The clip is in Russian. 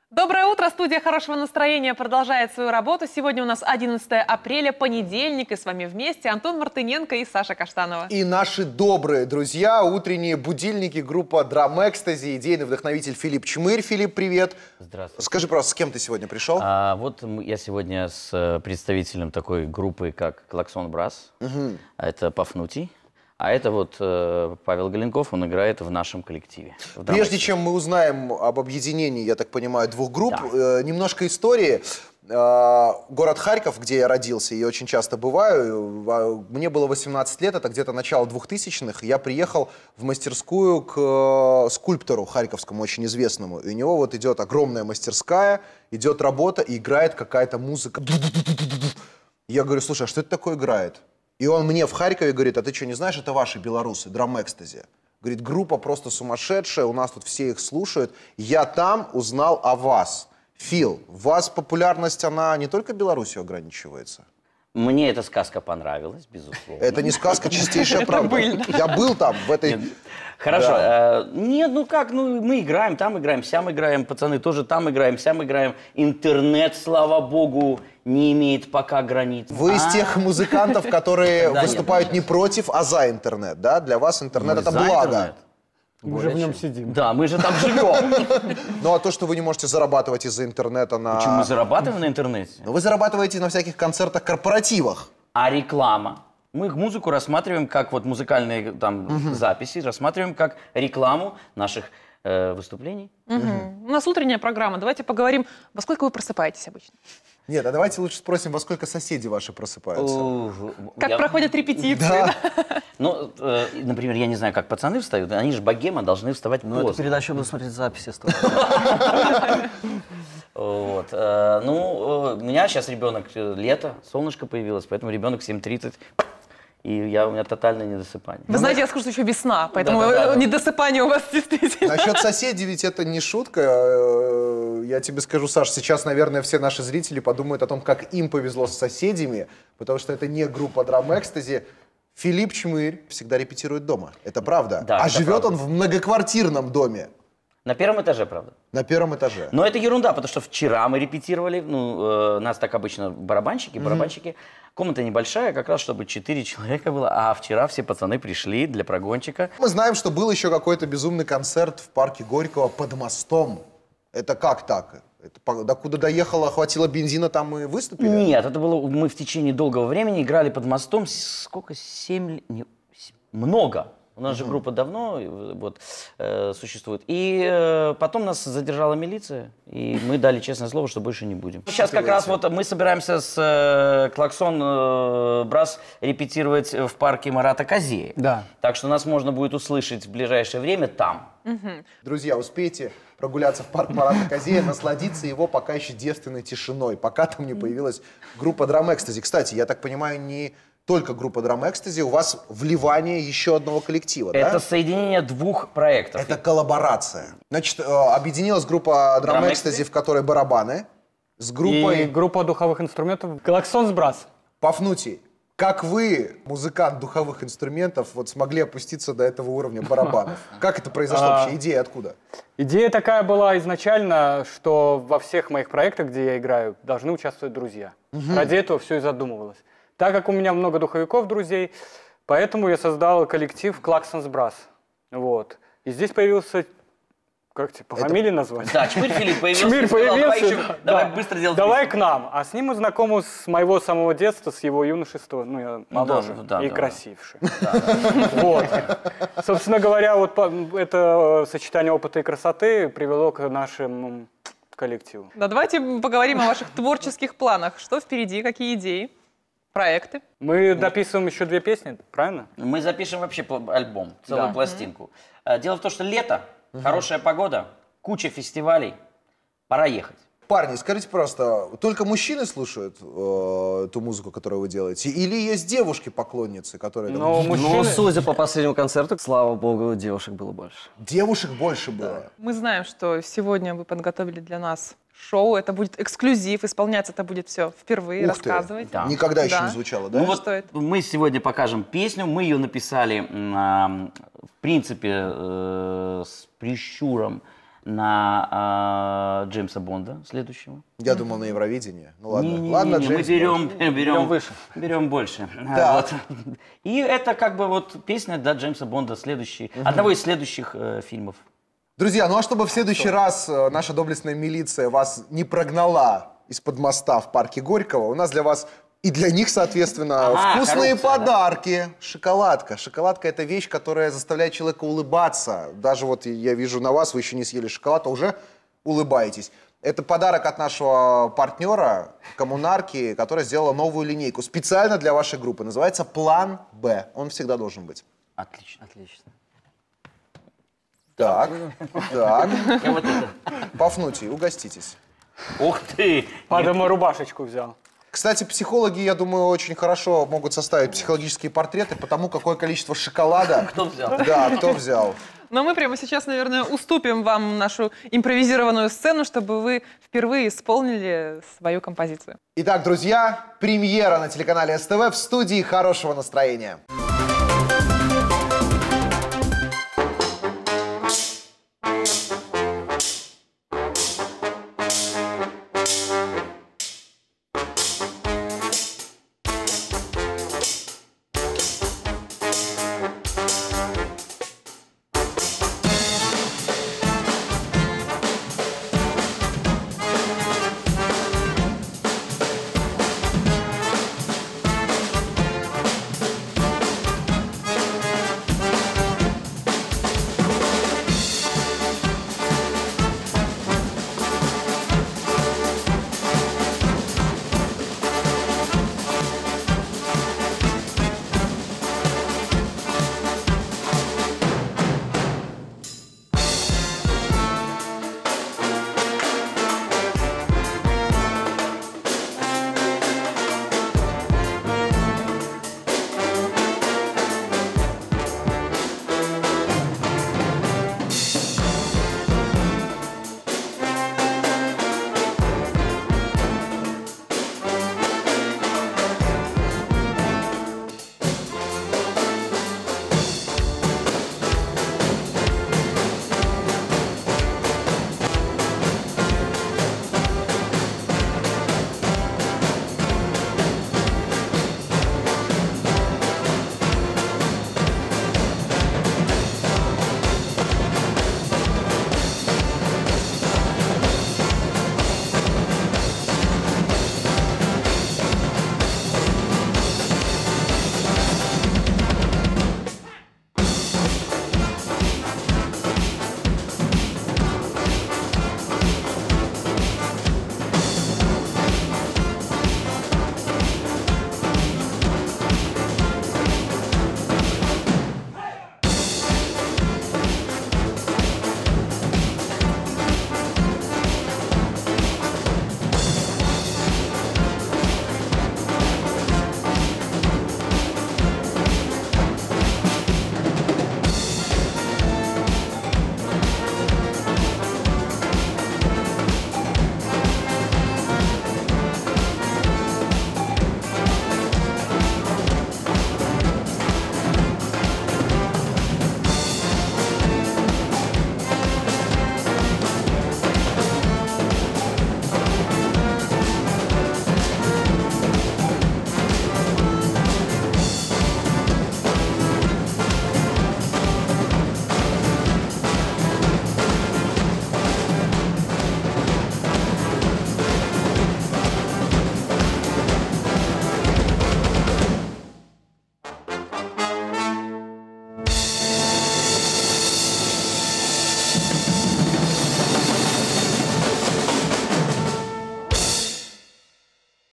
Доброе утро! Студия хорошего настроения продолжает свою работу. Сегодня у нас 11 апреля, понедельник, и с вами вместе Антон Мартыненко и Саша Каштанова. И наши добрые друзья, утренние будильники, группа Drum Ecstasy, идейный вдохновитель Филипп Чмырь. Филипп, привет! Здравствуйте. Скажи, просто, с кем ты сегодня пришел? Вот я сегодня с представителем такой группы, как Клаксон Брас. Это Пафнутий. А это вот Павел Галенков, он играет в нашем коллективе. Прежде чем мы узнаем об объединении, я так понимаю, двух групп, Да. немножко истории. Город Харьков, где я родился и очень часто бываю, мне было 18 лет, это где-то начало 2000-х, я приехал в мастерскую к скульптору харьковскому, очень известному, и у него вот идет огромная мастерская, идет работа, и играет какая-то музыка. Я говорю, слушай, а что это такое играет? И он мне в Харькове говорит, а ты что, не знаешь, это ваши белорусы, Drum Ecstasy. Говорит, группа просто сумасшедшая, у нас тут все их слушают. Я там узнал о вас. Фил, у вас популярность, она не только Беларусью ограничивается? Мне эта сказка понравилась, безусловно. Это не сказка, чистейшая правда. Я был там, в этой... Хорошо. Да. Нет, ну как, ну мы играем, там играем, сям играем, пацаны тоже там играем, сям играем. Интернет, слава богу, не имеет пока границ. Вы из тех музыкантов, которые выступают не против, а за интернет, да? Для вас интернет это благо. Мы же в нем сидим. Да, мы же там живем. Ну а то, что вы не можете зарабатывать из-за интернета на... Почему мы зарабатываем на интернете? Ну, вы зарабатываете на всяких концертах, корпоративах. А реклама? Мы музыку рассматриваем как вот музыкальные там записи, рассматриваем как рекламу наших выступлений. У нас утренняя программа. Давайте поговорим, во сколько вы просыпаетесь обычно? Нет, а давайте лучше спросим, во сколько соседи ваши просыпаются? Как проходят репетиции? Да. Ну, например, я не знаю, как пацаны встают, они же богема должны вставать поздно. Ну, эту передачу буду смотреть записи. Вот. Ну, у меня сейчас ребенок, лето, солнышко появилось, поэтому ребенок в 7:30, и у меня тотальное недосыпание. Вы знаете, я скажу, что еще весна, поэтому недосыпание у вас действительно. Насчет соседей ведь это не шутка. Я тебе скажу, Саш, сейчас, наверное, все наши зрители подумают о том, как им повезло с соседями, потому что это не группа Drum Ecstasy. Филипп Чмырь всегда репетирует дома. Это правда. Да, а это живет правда. он в многоквартирном доме. На первом этаже, правда. На первом этаже. Но это ерунда, потому что вчера мы репетировали, ну, нас так обычно барабанщики. Комната небольшая, как раз, чтобы 4 человека было, а вчера все пацаны пришли для прогончика. Мы знаем, что был еще какой-то безумный концерт в парке Горького под мостом. Это как так? Это докуда доехало, хватило бензина, там мы выступили? Нет, это было, мы в течение долгого времени играли под мостом, сколько, 7, много. У нас же группа давно вот, существует. И потом нас задержала милиция, и мы дали честное слово, что больше не будем. Сейчас как раз вот мы собираемся с Клаксон Брас репетировать в парке Марата Казея. Да. Так что нас можно будет услышать в ближайшее время там. Друзья, успейте прогуляться в парк Марата Казея, насладиться его пока еще девственной тишиной, пока там не появилась группа Drum Ecstasy. Кстати, я так понимаю, не только группа Drum Ecstasy, у вас вливание еще одного коллектива, да? Это соединение двух проектов. Это коллаборация. Значит, объединилась группа Drum Ecstasy, в которой барабаны, с группой... И группа духовых инструментов «Клаксон Брас». Пафнутий. Как вы, музыкант духовых инструментов, вот смогли опуститься до этого уровня барабанов? Как это произошло вообще? Идея откуда? Идея такая была изначально, что во всех моих проектах, где я играю, должны участвовать друзья. Ради этого все и задумывалось. Так как у меня много духовиков, друзей, поэтому я создал коллектив «Клаксон Брас». Вот. И здесь появился... Как тебе по фамилии назвать? Да, Чмырь Филипп появился. Чмырь появился. Давай быстро делать. Давай к нам. А с ним мы знакомы с моего самого детства, с его юношества. Ну, я моложе и красивше. Вот. Собственно говоря, вот это сочетание опыта и красоты привело к нашему коллективу. Да, давайте поговорим о ваших творческих планах. Что впереди, какие идеи, проекты? Мы дописываем еще 2 песни, правильно? Мы запишем вообще альбом, целую пластинку. Дело в том, что лето, хорошая погода, куча фестивалей, пора ехать. Парни, скажите просто, только мужчины слушают ту музыку, которую вы делаете? Или есть девушки-поклонницы, которые... Ну, судя по последнему концерту, слава богу, девушек было больше. Девушек больше было? Мы знаем, что сегодня вы подготовили для нас шоу, это будет эксклюзив, исполняться это будет все впервые, рассказывать. Да. Никогда еще не звучало, да? Ну вот мы сегодня покажем песню, мы ее написали, в принципе, с прищуром на Джеймса Бонда следующего. Я думал, на Евровидении. Ну ладно. Не-не-не, Ладно, мы Джеймс берем выше. Берем больше. Да. Вот. И это как бы вот песня для Джеймса Бонда, одного из следующих фильмов. Друзья, ну а чтобы в следующий раз наша доблестная милиция вас не прогнала из-под моста в парке Горького, у нас для вас и для них, соответственно, вкусные подарки. Шоколадка. Шоколадка – это вещь, которая заставляет человека улыбаться. Даже вот я вижу на вас, вы еще не съели шоколад, а уже улыбаетесь. Это подарок от нашего партнера, Коммунарки, которая сделала новую линейку специально для вашей группы. Называется «План Б». Он всегда должен быть. Отлично. Отлично. Так. И вот это. Пафнутий, угоститесь. Ух ты! Падама рубашечку взял. Кстати, психологи, я думаю, очень хорошо могут составить психологические портреты по тому, какое количество шоколада... Кто взял? Да, кто взял. Но мы прямо сейчас, наверное, уступим вам нашу импровизированную сцену, чтобы вы впервые исполнили свою композицию. Итак, друзья, премьера на телеканале СТВ в студии «Хорошего настроения».